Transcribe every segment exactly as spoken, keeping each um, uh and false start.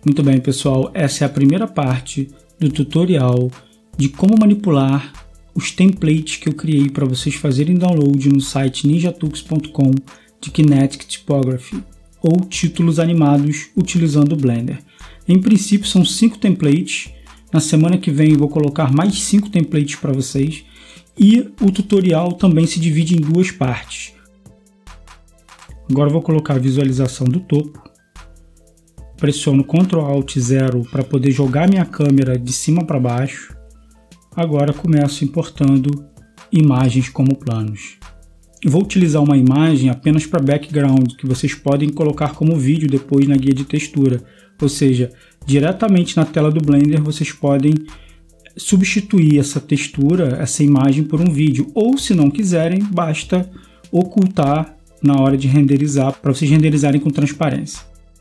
Muito bem, pessoal, essa é a primeira parte do tutorial de como manipular os templates que eu criei para vocês fazerem download no site ninjatux ponto com de Kinetic Typography ou títulos animados utilizando o Blender. Em princípio são cinco templates, na semana que vem eu vou colocar mais cinco templates para vocês e o tutorial também se divide em duas partes. Agora eu vou colocar a visualização do topo, pressiono control alt zero para poder jogar minha câmera de cima para baixo. Agora começo importando imagens como planos. Eu vou utilizar uma imagem apenas para background, que vocês podem colocar como vídeo depois na guia de textura. Ou seja, diretamente na tela do Blender vocês podem substituir essa textura, essa imagem por um vídeo. Ou se não quiserem, basta ocultar na hora de renderizar, para vocês renderizarem com transparência.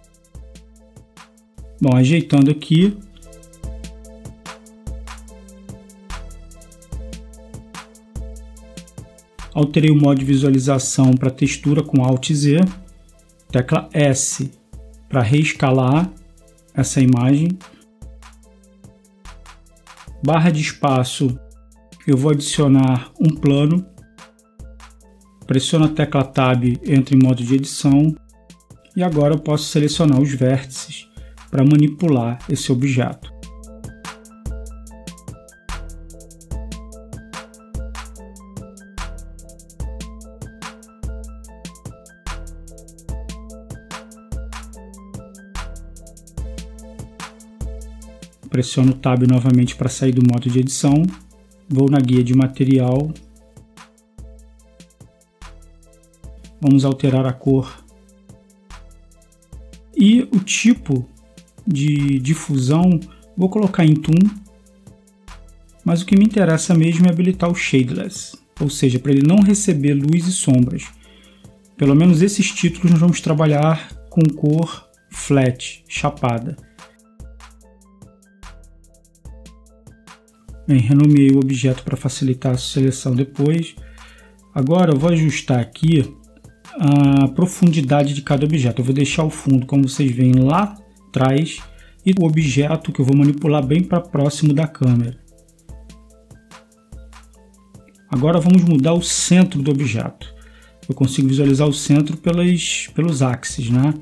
Bom, ajeitando aqui. Alterei o modo de visualização para textura com alt Z. Tecla S para reescalar essa imagem. Barra de espaço, eu vou adicionar um plano. Pressiono a tecla Tab, entro em modo de edição. E agora eu posso selecionar os vértices para manipular esse objeto. Pressiono o Tab novamente para sair do modo de edição. Vou na guia de material. Vamos alterar a cor. E o tipo de difusão, vou colocar em Toon. Mas o que me interessa mesmo é habilitar o Shadeless. Ou seja, para ele não receber luz e sombras. Pelo menos esses títulos nós vamos trabalhar com cor flat, chapada. Bem, renomeei o objeto para facilitar a seleção depois. Agora eu vou ajustar aqui a profundidade de cada objeto. Eu vou deixar o fundo, como vocês veem, lá atrás e o objeto que eu vou manipular bem para próximo da câmera. Agora vamos mudar o centro do objeto. Eu consigo visualizar o centro pelas, pelos axes, né?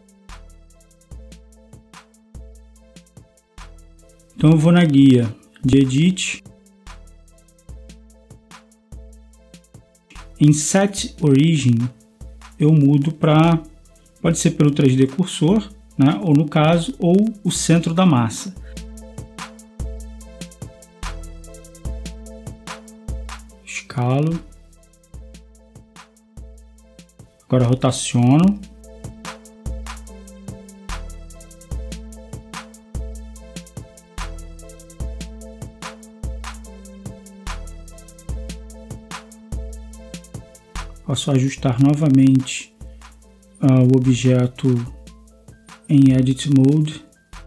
Então eu vou na guia de Edit, em Set Origin eu mudo para, pode ser pelo três D cursor, né, ou no caso, ou o centro da massa. Escalo, agora rotaciono. Posso ajustar novamente uh, o objeto em Edit Mode.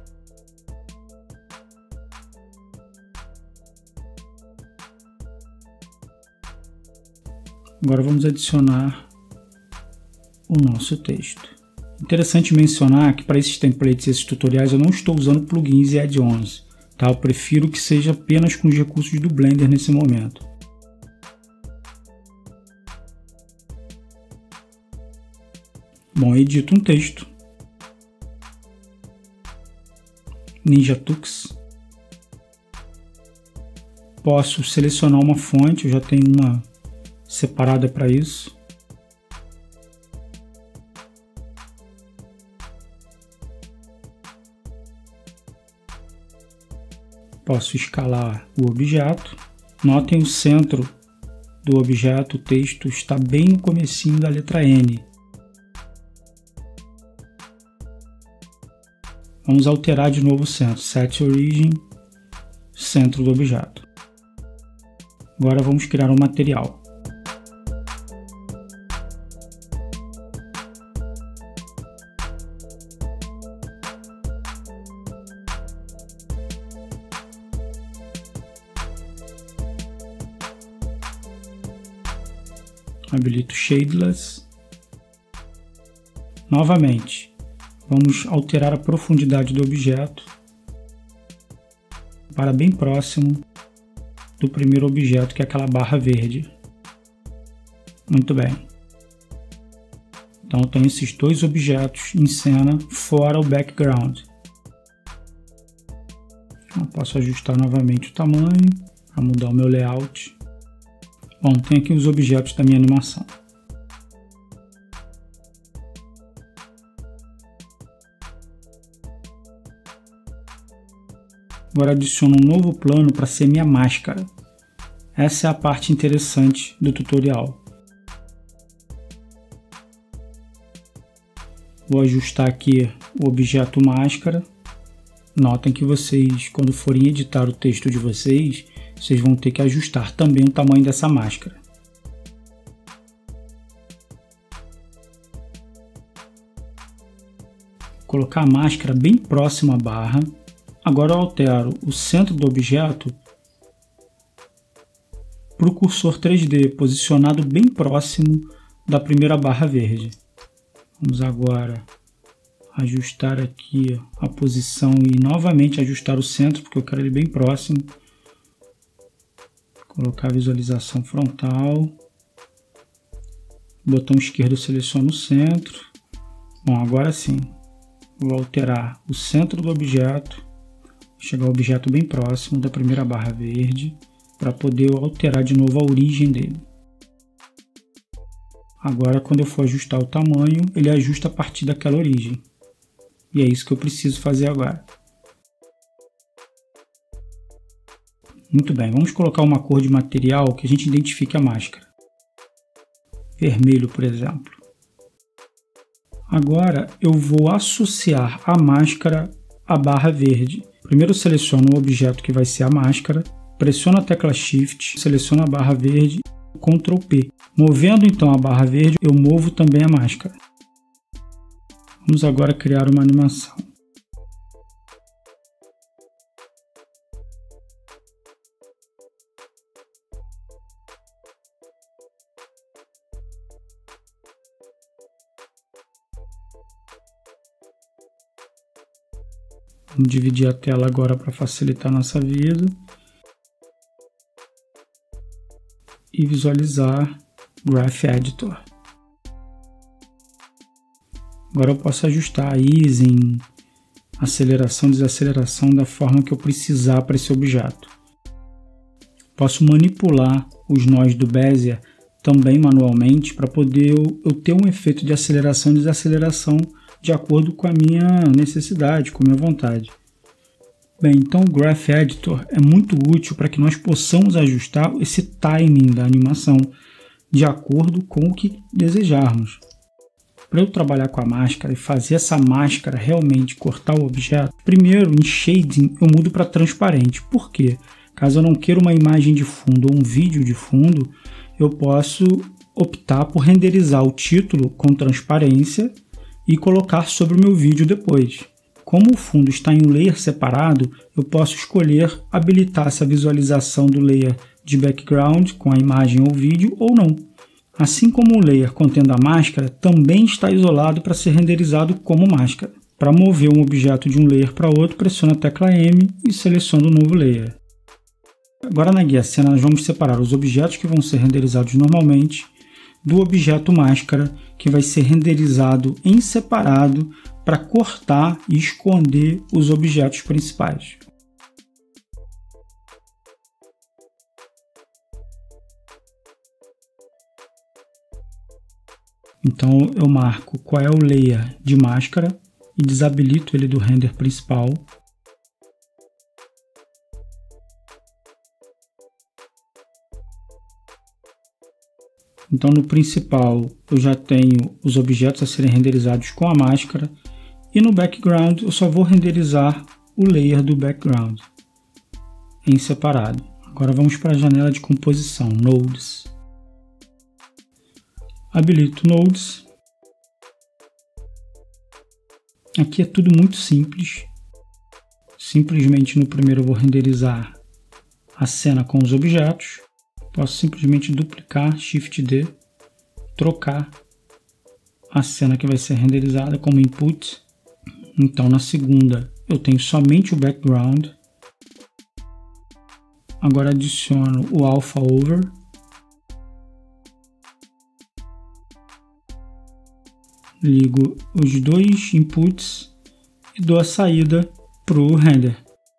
Agora vamos adicionar o nosso texto. Interessante mencionar que para esses templates e esses tutoriais eu não estou usando plugins e add-ons. Tá? Eu prefiro que seja apenas com os recursos do Blender nesse momento. Bom, edito um texto, Ninjatux, posso selecionar uma fonte, eu já tenho uma separada para isso. Posso escalar o objeto, notem o centro do objeto, o texto está bem no comecinho da letra N. Vamos alterar de novo o centro, Set Origin, centro do objeto. Agora vamos criar um material. Habilito Shadeless. Novamente, vamos alterar a profundidade do objeto para bem próximo do primeiro objeto, que é aquela barra verde. Muito bem. Então eu tenho esses dois objetos em cena fora o background. Eu posso ajustar novamente o tamanho para mudar o meu layout. Bom, tem aqui os objetos da minha animação. Agora adiciono um novo plano para ser minha máscara. Essa é a parte interessante do tutorial. Vou ajustar aqui o objeto máscara. Notem que vocês, quando forem editar o texto de vocês, vocês vão ter que ajustar também o tamanho dessa máscara. Vou colocar a máscara bem próxima à barra. Agora eu altero o centro do objeto para o cursor três D, posicionado bem próximo da primeira barra verde. Vamos agora ajustar aqui a posição e novamente ajustar o centro, porque eu quero ele bem próximo. Colocar a visualização frontal. Botão esquerdo eu seleciono o centro. Bom, agora sim, vou alterar o centro do objeto. Chegar o objeto bem próximo da primeira barra verde para poder alterar de novo a origem dele. Agora, quando eu for ajustar o tamanho, ele ajusta a partir daquela origem. E é isso que eu preciso fazer agora. Muito bem, vamos colocar uma cor de material que a gente identifique a máscara. Vermelho, por exemplo. Agora eu vou associar a máscara à barra verde. Primeiro eu seleciono o objeto que vai ser a máscara, pressiono a tecla Shift, seleciono a barra verde, control P. Movendo então a barra verde, eu movo também a máscara. Vamos agora criar uma animação. Vamos dividir a tela agora para facilitar a nossa vida. E visualizar Graph Editor. Agora eu posso ajustar a easing, aceleração e desaceleração da forma que eu precisar para esse objeto. Posso manipular os nós do Bezier também manualmente para poder eu, eu ter um efeito de aceleração e desaceleração de acordo com a minha necessidade, com a minha vontade. Bem, então o Graph Editor é muito útil para que nós possamos ajustar esse timing da animação de acordo com o que desejarmos. Para eu trabalhar com a máscara e fazer essa máscara realmente cortar o objeto, primeiro em Shading eu mudo para transparente. Por quê? Caso eu não queira uma imagem de fundo ou um vídeo de fundo, eu posso optar por renderizar o título com transparência e colocar sobre o meu vídeo depois. Como o fundo está em um layer separado, eu posso escolher habilitar essa visualização do layer de background com a imagem ou vídeo ou não. Assim como o layer contendo a máscara também está isolado para ser renderizado como máscara. Para mover um objeto de um layer para outro, pressiono a tecla M e seleciono o novo layer. Agora na guia cena nós vamos separar os objetos que vão ser renderizados normalmente do objeto máscara, que vai ser renderizado em separado para cortar e esconder os objetos principais. Então eu marco qual é o layer de máscara e desabilito ele do render principal. Então no principal eu já tenho os objetos a serem renderizados com a máscara e no background eu só vou renderizar o layer do background em separado. Agora vamos para a janela de composição, Nodes. Habilito Nodes. Aqui é tudo muito simples. Simplesmente no primeiro eu vou renderizar a cena com os objetos. Posso simplesmente duplicar, Shift D, trocar a cena que vai ser renderizada como input. Então na segunda eu tenho somente o background. Agora adiciono o alpha over. Ligo os dois inputs e dou a saída para o render.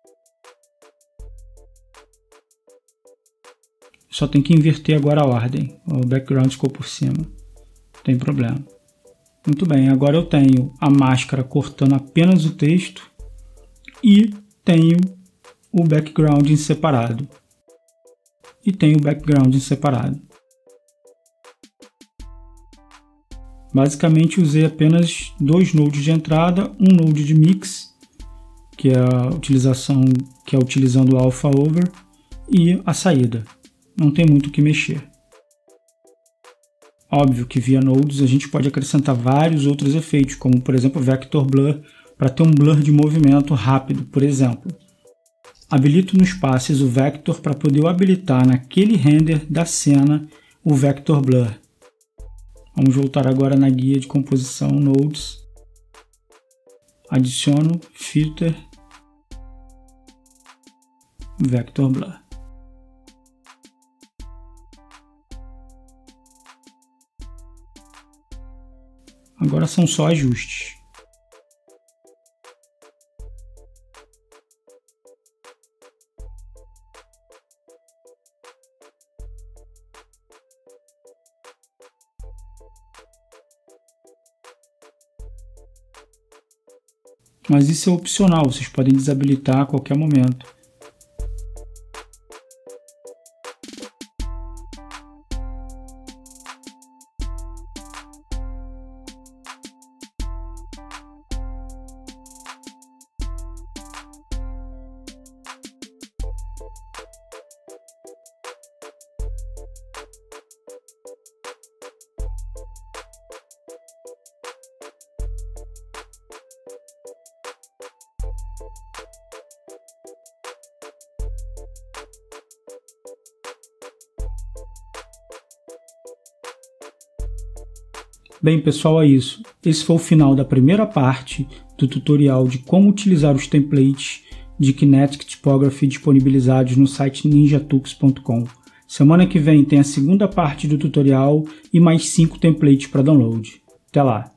Só tem que inverter agora a ordem. O background ficou por cima. Não tem problema. Muito bem, agora eu tenho a máscara cortando apenas o texto e tenho o background em separado. E tenho o background em separado. Basicamente usei apenas dois nodes de entrada, um node de mix, que é a utilização que é utilizando o alpha over, e a saída. Não tem muito o que mexer. Óbvio que via nodes a gente pode acrescentar vários outros efeitos, como por exemplo vector blur, para ter um blur de movimento rápido, por exemplo. Habilito nos passes o vector para poder habilitar naquele render da cena o vector blur. Vamos voltar agora na guia de composição Nodes. Adiciono Filter Vector Blur. Agora são só ajustes. Mas isso é opcional, vocês podem desabilitar a qualquer momento. Bem pessoal, é isso. Esse foi o final da primeira parte do tutorial de como utilizar os templates de Kinetic Typography disponibilizados no site ninjatux ponto com. Semana que vem tem a segunda parte do tutorial e mais cinco templates para download. Até lá!